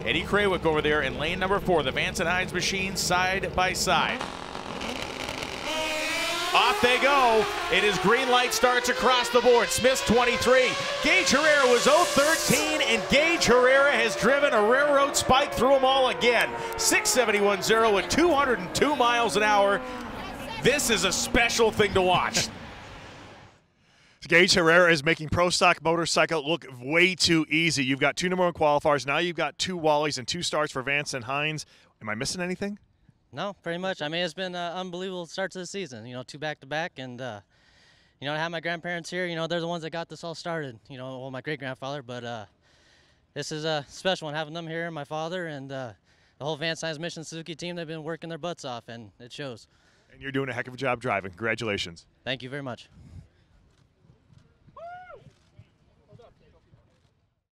Eddie Krawiec over there in lane number 4. The Vance Hines machine side by side. Off they go. It is green light starts across the board. Smith's 23. Gaige Herrera was 0-13, and Gaige Herrera has driven a railroad spike through them all again. 671.0 with 202 miles an hour. This is a special thing to watch. Gaige Herrera is making Pro Stock Motorcycle look way too easy. You've got 2 #1 qualifiers. Now you've got 2 Wallies and 2 starts for Vance and Hines. Am I missing anything? No, pretty much. I mean, it's been an unbelievable start to the season. 2 back-to-back, and I have my grandparents here. They're the ones that got this all started. Well, my great-grandfather, but this is a special one, having them here, my father, and the whole Vance Hines Mission Suzuki team. They've been working their butts off, and it shows. And you're doing a heck of a job driving. Congratulations. Thank you very much.